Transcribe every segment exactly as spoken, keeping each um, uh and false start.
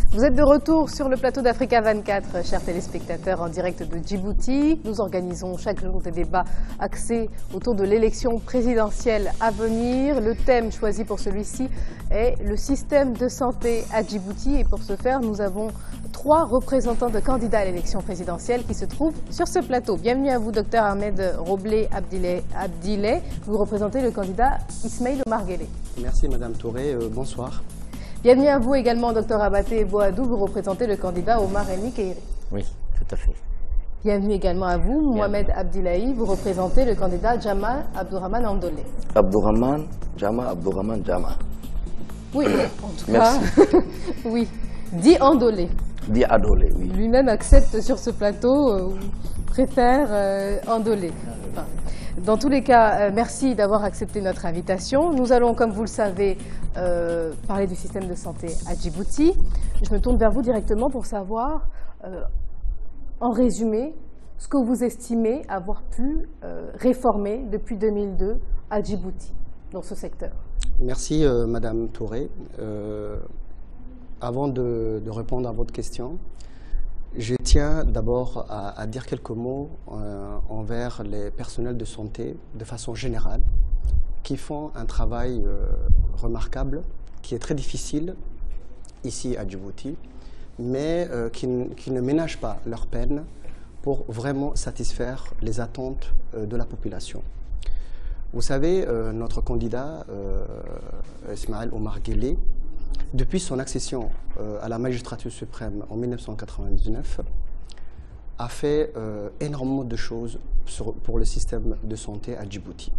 Vous êtes de retour sur le plateau d'Africa vingt-quatre, chers téléspectateurs, en direct de Djibouti. Nous organisons chaque jour des débats axés autour de l'élection présidentielle à venir. Le thème choisi pour celui-ci est le système de santé à Djibouti. Et pour ce faire, nous avons trois représentants de candidats à l'élection présidentielle qui se trouvent sur ce plateau. Bienvenue à vous, docteur Ahmed Roblé Abdileh. Vous représentez le candidat Ismaïl Omar Guelleh. Merci, Madame Touré. Euh, bonsoir. Bienvenue à vous également, docteur Abaté Boadou. Vous représentez le candidat Omar El Mikairi. Oui, tout à fait. Bienvenue également à vous, Mohamed Abdillahi. Vous représentez le candidat Jama Abdourahmane Andolé. Abdourahmane, Jama, Abdourahmane, Jama. Oui, en tout Merci. cas, oui, dit Andolé. Dit Adolé, oui. Lui-même accepte sur ce plateau, euh, préfère euh, Andolé. Enfin, dans tous les cas, euh, merci d'avoir accepté notre invitation. Nous allons, comme vous le savez, euh, parler du système de santé à Djibouti. Je me tourne vers vous directement pour savoir, euh, en résumé, ce que vous estimez avoir pu euh, réformer depuis deux mille deux à Djibouti, dans ce secteur. Merci, euh, Madame Touré. Euh, avant de, de répondre à votre question, je tiens d'abord à, à dire quelques mots euh, envers les personnels de santé de façon générale qui font un travail euh, remarquable, qui est très difficile ici à Djibouti, mais euh, qui, qui ne ménagent pas leur peine pour vraiment satisfaire les attentes euh, de la population. Vous savez, euh, notre candidat, euh, Ismaïl Omar Guelleh, depuis son accession euh, à la magistrature suprême en mille neuf cent quatre-vingt-dix-neuf, a fait euh, énormément de choses sur, pour le système de santé à Djibouti.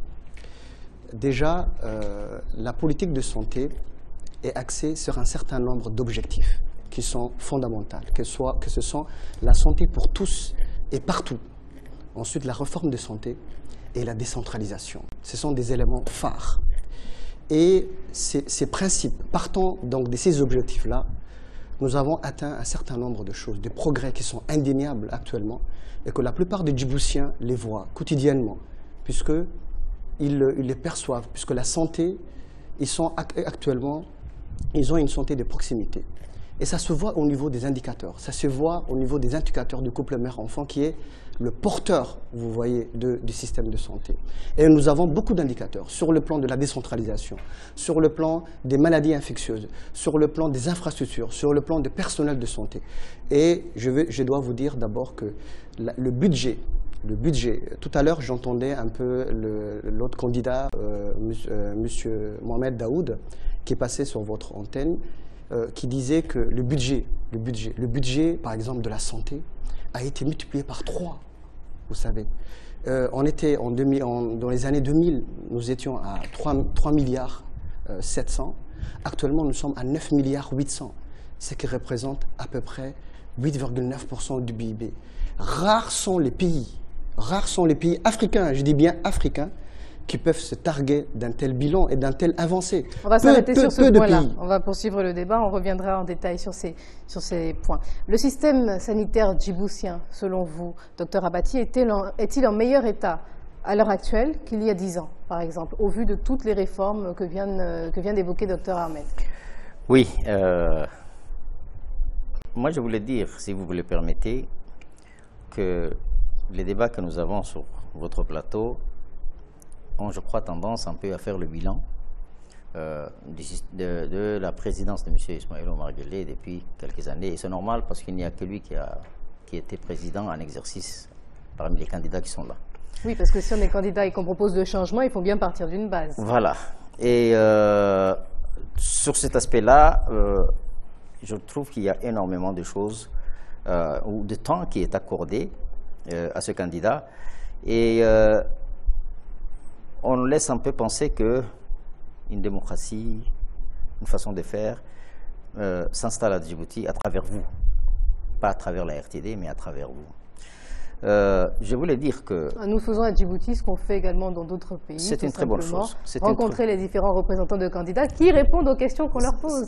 Déjà, euh, la politique de santé est axée sur un certain nombre d'objectifs qui sont fondamentaux, que, soit, que ce soit la santé pour tous et partout. Ensuite, la réforme de santé et la décentralisation. Ce sont des éléments phares. Et ces, ces principes, partant donc de ces objectifs-là, nous avons atteint un certain nombre de choses, des progrès qui sont indéniables actuellement, et que la plupart des Djiboutiens les voient quotidiennement, puisqu'ils ils les perçoivent, puisque la santé, ils sont actuellement, ils ont une santé de proximité. Et ça se voit au niveau des indicateurs, ça se voit au niveau des indicateurs du couple mère-enfant qui est le porteur, vous voyez, de, du système de santé. Et nous avons beaucoup d'indicateurs sur le plan de la décentralisation, sur le plan des maladies infectieuses, sur le plan des infrastructures, sur le plan du personnel de santé. Et je, vais, je dois vous dire d'abord que la, le budget, le budget, tout à l'heure j'entendais un peu l'autre candidat, euh, euh, monsieur Mohamed Daoud, qui est passé sur votre antenne, euh, qui disait que le budget, le budget, le budget, par exemple, de la santé, a été multiplié par trois. Vous savez, euh, on était en deux mille, en, dans les années deux mille, nous étions à trois milliards sept cents. Actuellement, nous sommes à neuf milliards huit cents, ce qui représente à peu près huit virgule neuf pour cent du P I B. Rares sont les pays, rares sont les pays africains, je dis bien africains, qui peuvent se targuer d'un tel bilan et d'un tel avancé. On va s'arrêter sur ce point-là. On va poursuivre le débat. On reviendra en détail sur ces, sur ces points. Le système sanitaire djiboutien, selon vous, docteur Abati, est-il en, est-il en meilleur état à l'heure actuelle qu'il y a dix ans, par exemple, au vu de toutes les réformes que vient, que vient d'évoquer docteur Ahmed? Oui. Euh, moi, je voulais dire, si vous me le permettez, que les débats que nous avons sur votre plateau ont, je crois, tendance un peu à faire le bilan euh, de, de la présidence de M. Ismaïl Omar Guelleh depuis quelques années. Et c'est normal parce qu'il n'y a que lui qui a qui était président en exercice parmi les candidats qui sont là. Oui, parce que si on est candidat et qu'on propose de changement, il faut bien partir d'une base. Voilà. Et euh, sur cet aspect-là, euh, je trouve qu'il y a énormément de choses, euh, ou de temps qui est accordé euh, à ce candidat. Et euh, on laisse un peu penser qu'une démocratie, une façon de faire, euh, s'installe à Djibouti à travers vous. Pas à travers la R T D, mais à travers vous. Euh, je voulais dire que... Nous faisons à Djibouti ce qu'on fait également dans d'autres pays. C'est une très bonne chose. Rencontrer les différents représentants de candidats qui répondent aux questions qu'on leur pose.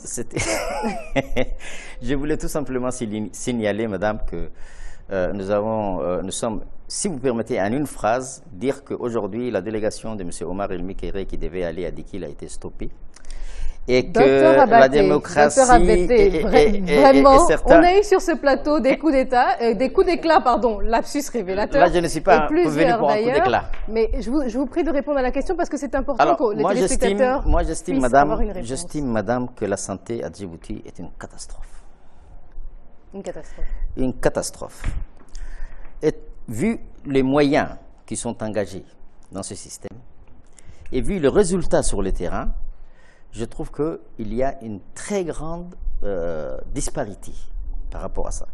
Je voulais tout simplement signaler, madame, que euh, nous avons, euh, nous sommes, si vous permettez, en une phrase, dire qu'aujourd'hui, la délégation de M. Omar El Mikairi qui devait aller à Dikil a été stoppée. et que Docteur la Abaté, démocratie Docteur Abaté, est, vra est- est- vraiment, est certain- on a eu sur ce plateau des coups d'état, euh, des coups d'éclat, pardon, lapsus révélateur. Là, je ne suis pas et plusieurs venu pour un coup d'ailleurs. d'éclat. Mais je vous, je vous prie de répondre à la question parce que c'est important Alors, que les moi j'estime, téléspectateurs moi j'estime, puissent madame, avoir une réponse. j'estime, madame, que la santé à Djibouti est une catastrophe. Une catastrophe. Une catastrophe. Et vu les moyens qui sont engagés dans ce système, et vu le résultat sur le terrain, je trouve qu'il y a une très grande euh, disparité par rapport à ça.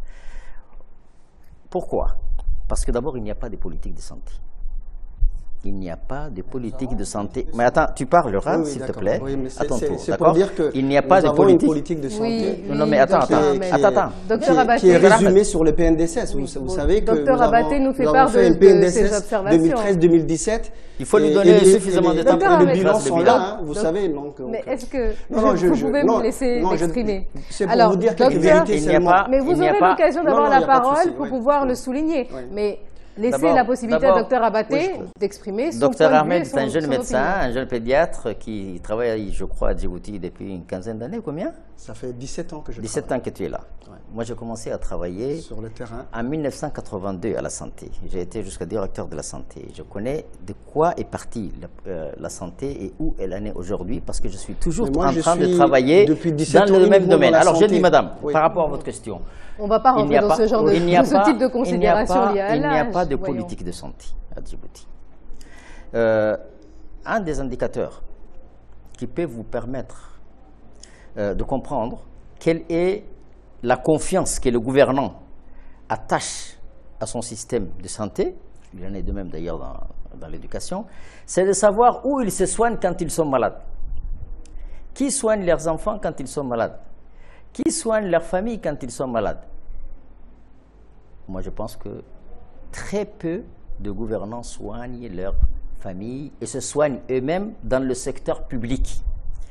Pourquoi? Parce que d'abord, il n'y a pas de politique de santé. Il n'y a pas de politique de santé. Mais attends, tu parleras, Oui, oui, s'il te d'accord. plaît, Oui, mais c'est- à ton c'est- tour. c'est D'accord? pour dire que il n'y a pas nous de avons politique. une politique de santé Oui, oui, Non, mais attends, docteur attends, Ahmed. attends, attends. Docteur qui, Abaté. qui est Docteur résumé Ahmed. sur le P N D S S. Vous, vous Bon, savez que docteur nous avons, Abaté nous fait nous part avons fait de- un P N D de ses S observations. deux mille treize deux mille dix-sept. Il faut lui et- donner et les- suffisamment et de les- temps pour et qu'il les bilans fasse le sont bilan. là, hein, vous Donc- savez. Donc, Mais donc, est-ce que non, non, je- je- vous je- pouvez non, me laisser non, je- m'exprimer? c'est pour Alors, vous dire docteur, quelques vérités il n'y a seulement. pas- mais il vous n'y a aurez pas- l'occasion Non, d'avoir non, la il y a pas de parole souci, pour oui. pouvoir le Oui. souligner. Oui. Mais laissez D'abord- la possibilité à d'abord- docteur Abaté Oui, je comprends. d'exprimer son Docteur point de vue et Ahmed, son- c'est un jeune son médecin, opinion. un jeune pédiatre qui travaille, je crois, à Djibouti depuis une quinzaine d'années. Combien? Ça fait dix-sept ans que je dix-sept ans que tu es là. Ouais. Moi, j'ai commencé à travailler sur le terrain. en mille neuf cent quatre-vingt-deux à la santé. J'ai été jusqu'à directeur de la santé. Je connais de quoi est partie la, euh, la santé et où elle en est aujourd'hui parce que je suis toujours Mais moi, en je train de suis travailler depuis dix-sept dans ans le même uniquement domaine. dans la Alors, je santé. dis, madame, Oui. par rapport à votre question, On ne va pas il n'y rentrer a dans pas- ce genre de, il n'y a de ce pas- type de il n'y a considération pas- liée à Il n'y a l'âge, pas de voyons. politique de santé à Djibouti. Euh, un des indicateurs qui peut vous permettre euh, de comprendre quelle est la confiance que le gouvernant attache à son système de santé, il en est de même d'ailleurs dans, dans l'éducation, c'est de savoir où ils se soignent quand ils sont malades. Qui soigne leurs enfants quand ils sont malades? Qui soigne leur famille quand ils sont malades? Moi, je pense que très peu de gouvernants soignent leur famille et se soignent eux-mêmes dans le secteur public.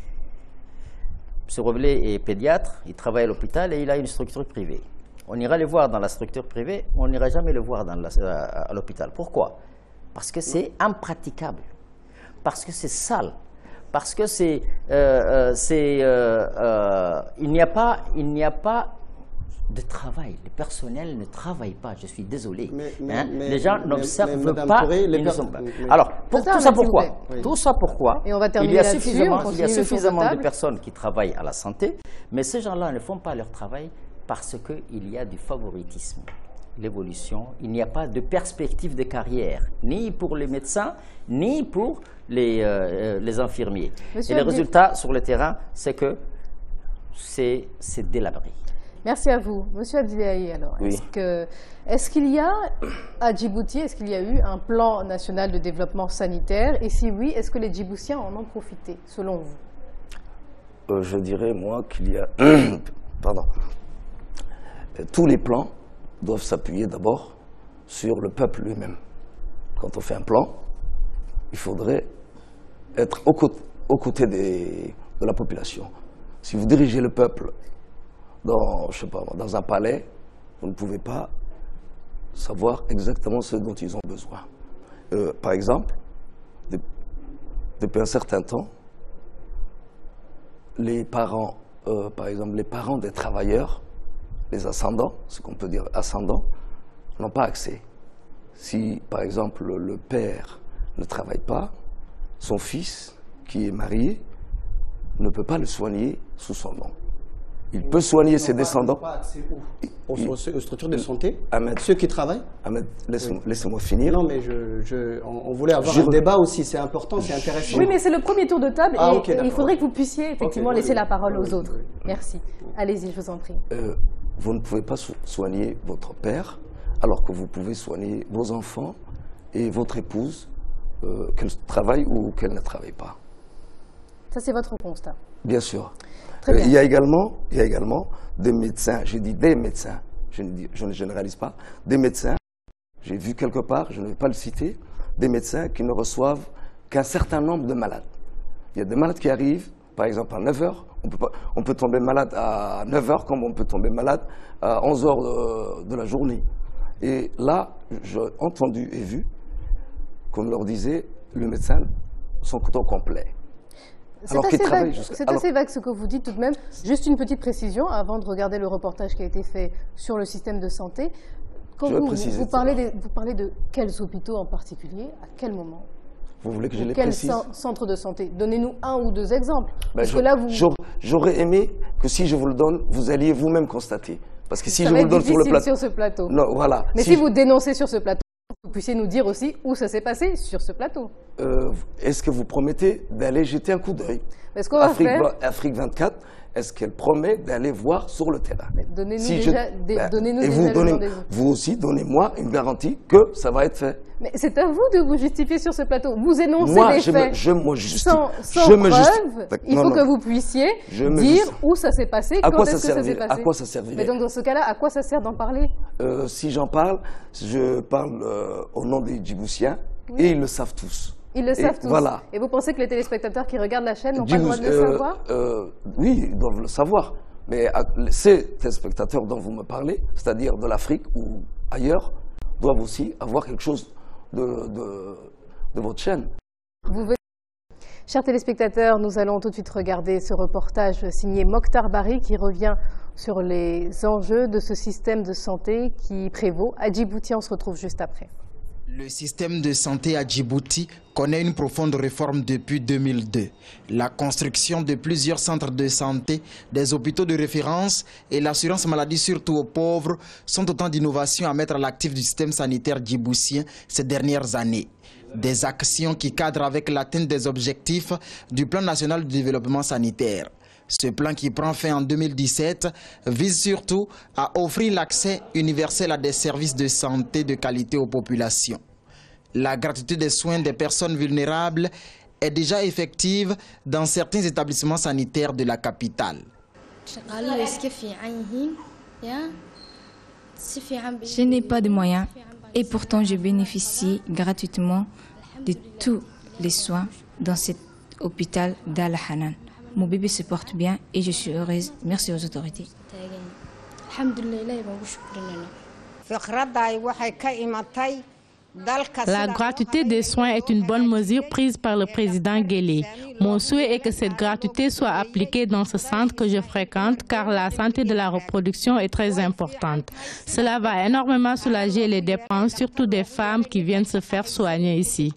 M. Roblet est pédiatre, il travaille à l'hôpital et il a une structure privée. On ira le voir dans la structure privée, on n'ira jamais le voir dans la- à l'hôpital. Pourquoi? Parce que c'est impraticable, parce que c'est sale, parce que c'est, euh, euh, c'est, euh, euh, il n'y a pas, il n'y a pas de travail. Le personnel ne travaille pas. Je suis désolé. Mais- mais- Hein? mais- les gens mais- n'observent mais Madame pas. Touré, les ils ne per- sont pas. mais- Alors, pour Docteur tout ça, Ahmed, s'il vous pourquoi plaît. Oui. Tout ça, pourquoi Et on va il terminer y a là-dessus, on suffisamment, continue il y a le tour de suffisamment de table. personnes qui travaillent à la santé, mais ces gens-là ne font pas leur travail parce qu'il y a du favoritisme. L'évolution, il n'y a pas de perspective de carrière, ni pour les médecins, ni pour les, euh, les infirmiers. Monsieur Et le Abdi- résultat sur le terrain, c'est que c'est c'est délabré. Merci à vous. Monsieur Abdillahi, alors, Oui. est-ce que, est-ce qu'il y a à Djibouti, est-ce qu'il y a eu un plan national de développement sanitaire? Et si oui, est-ce que les Djiboutiens en ont profité, selon vous? Euh, je dirais, moi, qu'il y a... Pardon. Euh, Tous les plans doivent s'appuyer d'abord sur le peuple lui-même. Quand on fait un plan, il faudrait être aux côtés, aux côtés des- de la population. Si vous dirigez le peuple dans, je sais pas, dans un palais, vous ne pouvez pas savoir exactement ce dont ils ont besoin. Euh, par exemple, de- depuis un certain temps, les parents, euh, par exemple, les parents des travailleurs, les ascendants, ce qu'on peut dire ascendants, n'ont pas accès. Si, par exemple, le père ne travaille pas, son fils, qui est marié, ne peut pas le soigner sous son nom. Il peut soigner ses descendants. Pas accès où? Aux, Il- aux structures de santé. Ahmed. Ceux qui travaillent. Ahmed, laisse- Oui. laissez-moi finir. Non, mais je, je- on, on voulait avoir Je- un débat aussi. C'est important, c'est intéressant. Oui, mais c'est le premier tour de table Ah, et, ok, et il d'accord. faudrait que vous puissiez effectivement Ok, laisser oui, la parole oui, aux oui, autres. oui. Merci. Allez-y, je vous en prie. Euh, vous ne pouvez pas so- soigner votre père alors que vous pouvez soigner vos enfants et votre épouse, euh, qu'elle travaille ou qu'elle ne travaille pas. Ça, c'est votre constat. Bien sûr. Très Euh, bien. il, y a également, il y a également des médecins, j'ai dit des médecins, je ne, dis- je ne généralise pas, des médecins, j'ai vu quelque part, je ne vais pas le citer, des médecins qui ne reçoivent qu'un certain nombre de malades. Il y a des malades qui arrivent, par exemple à neuf heures, on peut, pas, on peut tomber malade à neuf heures comme on peut tomber malade à onze heures de, de la journée. Et là, j'ai entendu et vu qu'on leur disait, le médecin, son coton complet. alors qu'ils travaillent jusqu'à... C'est alors... assez vague ce que vous dites tout de même. Juste une petite précision avant de regarder le reportage qui a été fait sur le système de santé. Quand vous, vous, parlez de, vous parlez de quels hôpitaux en particulier, à quel moment? Vous voulez que je les Quel précise? centre de santé? Donnez-nous un ou deux exemples. Ben Parce que là, vous... J'aurais aimé que si je vous le donne, vous alliez vous-même constater. Parce que si ça je va vous le donne sur le plateau... sur ce plateau. Non, voilà. Mais si, si je... vous dénoncez sur ce plateau, vous puissiez nous dire aussi où ça s'est passé sur ce plateau. Euh, Est-ce que vous promettez d'aller jeter un coup d'œil? Est-ce qu'on va Afrique, faire Afrique vingt-quatre, est-ce qu'elle promet d'aller voir sur le terrain? Donnez-nous si déjà, je... des, ben, donnez-nous et déjà vous, donnez, le vous aussi, donnez-moi une garantie que ça va être fait. Mais c'est à vous de vous justifier sur ce plateau. Vous énoncez moi, des je faits me, je, moi, je justifie. sans, sans je preuve. Me justifie. Il non, faut non. que vous puissiez je me dire justifie. où ça s'est passé, à quand est-ce que ça s'est passé. À quoi ça servirait? Mais donc dans ce cas-là, à quoi ça sert d'en parler? euh, Si j'en parle, je parle euh, au nom des Djiboutiens, oui. Et ils le savent tous. Ils le savent tous. Voilà. Et vous pensez que les téléspectateurs qui regardent la chaîne n'ont Djibouti, pas le droit de le euh, savoir? euh, Oui, ils doivent le savoir. Mais à, ces téléspectateurs dont vous me parlez, c'est-à-dire de l'Afrique ou ailleurs, doivent aussi avoir quelque chose de, de, de votre chaîne. Vous venez... Chers téléspectateurs, nous allons tout de suite regarder ce reportage signé Mokhtar Bari qui revient sur les enjeux de ce système de santé qui prévaut à Djibouti. On se retrouve juste après. Le système de santé à Djibouti connaît une profonde réforme depuis deux mille deux. La construction de plusieurs centres de santé, des hôpitaux de référence et l'assurance maladie surtout aux pauvres sont autant d'innovations à mettre à l'actif du système sanitaire djiboutien ces dernières années. Des actions qui cadrent avec l'atteinte des objectifs du Plan national de développement sanitaire. Ce plan qui prend fin en deux mille dix-sept vise surtout à offrir l'accès universel à des services de santé de qualité aux populations. La gratuité des soins des personnes vulnérables est déjà effective dans certains établissements sanitaires de la capitale. Je n'ai pas de moyens et pourtant je bénéficie gratuitement de tous les soins dans cet hôpital d'Al-Hanan. Mon bébé se porte bien et je suis heureuse. Merci aux autorités. La gratuité des soins est une bonne mesure prise par le président Guelleh. Mon souhait est que cette gratuité soit appliquée dans ce centre que je fréquente car la santé de la reproduction est très importante. Cela va énormément soulager les dépenses, surtout des femmes qui viennent se faire soigner ici.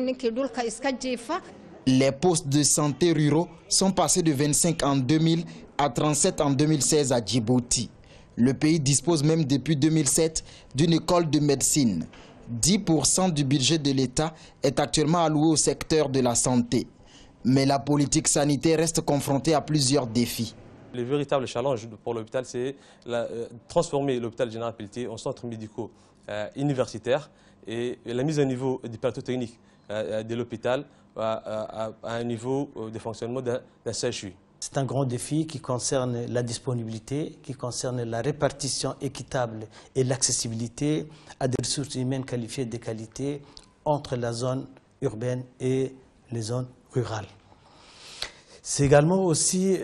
Les postes de santé ruraux sont passés de vingt-cinq en deux mille à trente-sept en deux mille seize à Djibouti. Le pays dispose même depuis deux mille sept d'une école de médecine. dix pour cent du budget de l'État est actuellement alloué au secteur de la santé. Mais la politique sanitaire reste confrontée à plusieurs défis. Le véritable challenge pour l'hôpital, c'est euh, transformer l'hôpital général Pelletier en centre médical euh, universitaire et la mise à niveau du plateau technique euh, de l'hôpital à, à, à un niveau de fonctionnement d'un C H U. C'est un grand défi qui concerne la disponibilité, qui concerne la répartition équitable et l'accessibilité à des ressources humaines qualifiées de qualité entre la zone urbaine et les zones rurales. C'est également aussi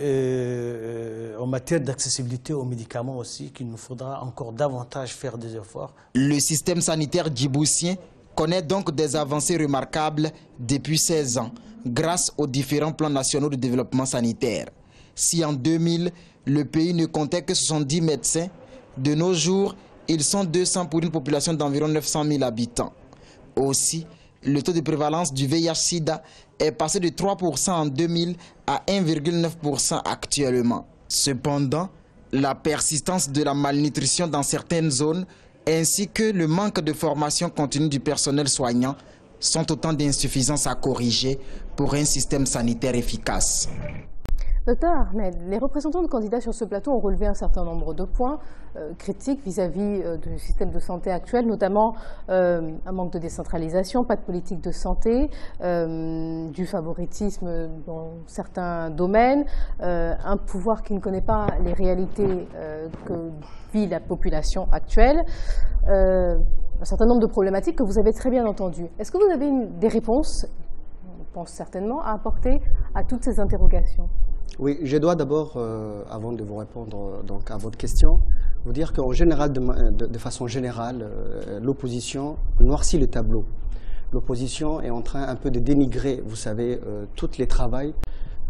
euh, en matière d'accessibilité aux médicaments aussi qu'il nous faudra encore davantage faire des efforts. Le système sanitaire djiboutien connaît donc des avancées remarquables depuis seize ans grâce aux différents plans nationaux de développement sanitaire. Si en deux mille, le pays ne comptait que soixante-dix médecins, de nos jours, ils sont deux cents pour une population d'environ neuf cent mille habitants. Aussi, le taux de prévalence du V I H sida est passé de trois pour cent en deux mille à un virgule neuf pour cent actuellement. Cependant, la persistance de la malnutrition dans certaines zones ainsi que le manque de formation continue du personnel soignant sont autant d'insuffisances à corriger pour un système sanitaire efficace. Docteur Ahmed, les représentants de candidats sur ce plateau ont relevé un certain nombre de points euh, critiques vis-à-vis euh, du système de santé actuel, notamment euh, un manque de décentralisation, pas de politique de santé, euh, du favoritisme dans certains domaines, euh, un pouvoir qui ne connaît pas les réalités euh, que vit la population actuelle, euh, un certain nombre de problématiques que vous avez très bien entendues. Est-ce que vous avez une, des réponses, on pense certainement, à apporter à toutes ces interrogations ? Oui, je dois d'abord, euh, avant de vous répondre donc, à votre question, vous dire qu'en général, de, de, de façon générale, euh, l'opposition noircit le tableau. L'opposition est en train un peu de dénigrer, vous savez, euh, tous les travaux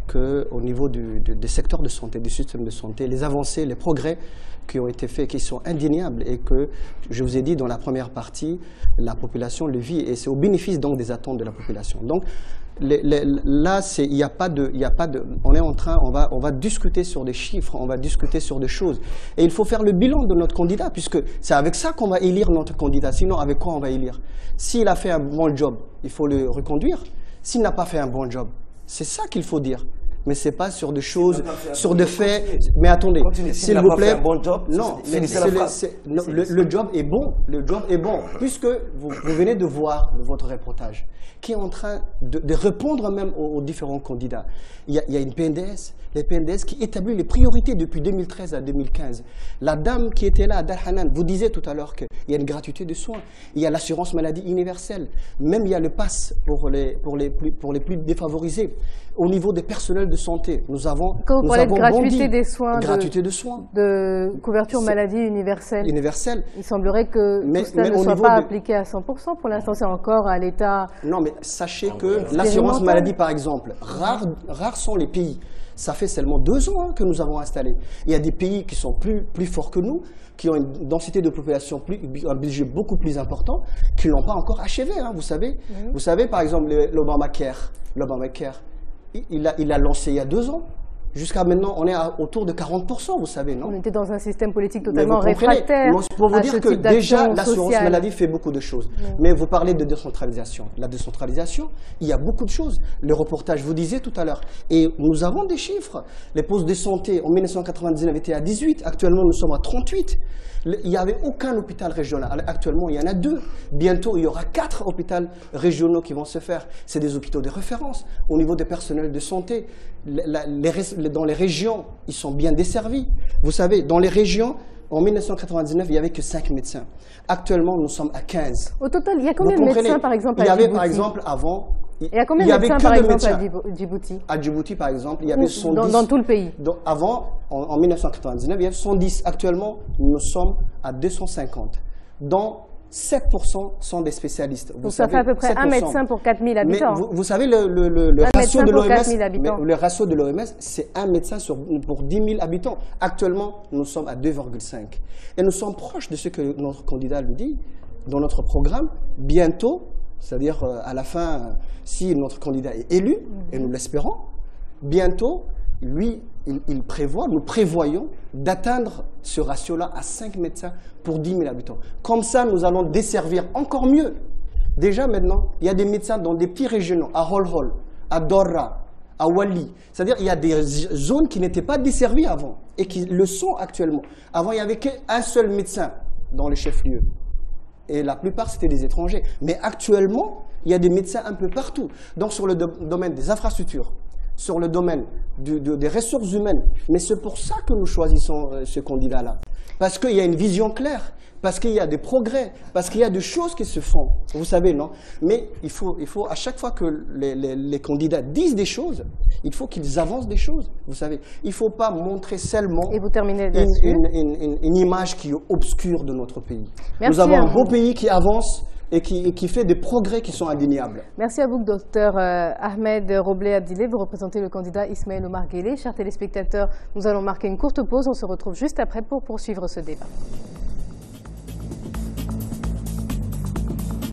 qu'au niveau du, du, des secteurs de santé, du système de santé, les avancées, les progrès qui ont été faits, qui sont indéniables et que, je vous ai dit dans la première partie, la population le vit et c'est au bénéfice donc des attentes de la population. Donc les, les, là, il n'y a pas de, il a pas de, on est en train, on va, on va discuter sur des chiffres, on va discuter sur des choses et il faut faire le bilan de notre candidat puisque c'est avec ça qu'on va élire notre candidat. Sinon, avec quoi on va élire? S'il a fait un bon job, il faut le reconduire. S'il n'a pas fait un bon job, c'est ça qu'il faut dire. Mais c'est pas sur des choses, sur des faits. Mais attendez, s'il vous plaît. Bon job, non, mais le, le, le job est bon. Le job est bon, puisque vous, vous venez de voir votre reportage, qui est en train de, de répondre même aux, aux différents candidats. Il y, a, il y a une P N D S, les P N D S qui établit les priorités depuis deux mille treize à deux mille quinze. La dame qui était là à Dar Hanan, vous disiez tout à l'heure qu'il y a une gratuité de soins, il y a l'assurance maladie universelle, même il y a le pass pour les, pour les, plus, pour les plus défavorisés. Au niveau des personnels de santé, nous avons Quand vous nous parlez avons de gratuité bondi, des soins, gratuité de, de soins, de couverture maladie universelle. universelle. Il semblerait que mais, tout cela mais ne soit pas de... appliqué à cent pour cent. Pour l'instant, c'est encore à l'état. Non, mais sachez que l'assurance maladie, par exemple, rares, rares sont les pays. Ça fait seulement deux ans hein, que nous avons installé. Il y a des pays qui sont plus, plus forts que nous, qui ont une densité de population, plus, un budget beaucoup plus important, qui ne l'ont pas encore achevé, hein, vous savez. Mmh. Vous savez, par exemple, l'Obamacare, l'Obamacare, il a, il a lancé il y a deux ans. Jusqu'à maintenant, on est à, autour de quarante pour cent, vous savez, non? On était dans un système politique totalement réfractaire. Pour vous dire que déjà, l'assurance sociale. maladie fait beaucoup de choses. Oui. Mais vous parlez de décentralisation. La décentralisation, il y a beaucoup de choses. Le reportage, vous disiez tout à l'heure. Et nous avons des chiffres. Les postes de santé en mille neuf cent quatre-vingt-dix-neuf étaient à dix-huit. Actuellement, nous sommes à trente-huit. Il n'y avait aucun hôpital régional. Actuellement, il y en a deux. Bientôt, il y aura quatre hôpitaux régionaux qui vont se faire. C'est des hôpitaux de référence. Au niveau des personnels de santé, les, les, dans les régions, ils sont bien desservis. Vous savez, dans les régions, en mille neuf cent quatre-vingt-dix-neuf, il n'y avait que cinq médecins. Actuellement, nous sommes à quinze. Au total, il y a combien de médecins, par exemple, à Djibouti? Il y avait, par exemple, avant... Il y a combien de médecins, par exemple, à Djibouti? À Djibouti, par exemple, il y avait soixante-dix. Dans, dans tout le pays? Donc, avant, en, en mille neuf cent quatre-vingt-dix-neuf, il y avait soixante-dix. Actuellement, nous sommes à deux cent cinquante. Dont sept pour cent sont des spécialistes. Vous Donc, savez, ça fait à peu près sept pour cent. un médecin pour quatre mille habitants. Mais vous, vous savez, le, le, le, le ratio de l'O M S, le ratio de l'O M S, c'est un médecin sur, pour dix mille habitants. Actuellement, nous sommes à deux virgule cinq. Et nous sommes proches de ce que notre candidat nous dit dans notre programme. Bientôt, c'est-à-dire euh, à la fin, euh, si notre candidat est élu, mm-hmm. et nous l'espérons, bientôt, lui, il, il prévoit, nous prévoyons d'atteindre ce ratio-là à cinq médecins pour dix mille habitants. Comme ça, nous allons desservir encore mieux. Déjà maintenant, il y a des médecins dans des petits régionaux, à Holhol, à Dorra, à Wali. C'est-à-dire qu'il y a des zones qui n'étaient pas desservies avant et qui le sont actuellement. Avant, il n'y avait qu'un seul médecin dans les chefs-lieux. Et la plupart, c'était des étrangers. Mais actuellement, il y a des médecins un peu partout. Donc, sur le do domaine des infrastructures, sur le domaine du, de, des ressources humaines. Mais c'est pour ça que nous choisissons euh, ce candidat-là. Parce qu'il y a une vision claire, parce qu'il y a des progrès, parce qu'il y a des choses qui se font. Vous savez, non? Mais il faut, il faut, à chaque fois que les, les, les candidats disent des choses, il faut qu'ils avancent des choses. Vous savez, il ne faut pas montrer seulement Et vous terminez une, une, une, une, une image qui est obscure de notre pays. Merci. Nous avons un beau pays qui avance et qui, et qui fait des progrès qui sont indéniables. Merci à vous, docteur euh, Ahmed Roblé Abdilé. Vous représentez le candidat Ismaël Omar Guelleh. Chers téléspectateurs, nous allons marquer une courte pause. On se retrouve juste après pour poursuivre ce débat.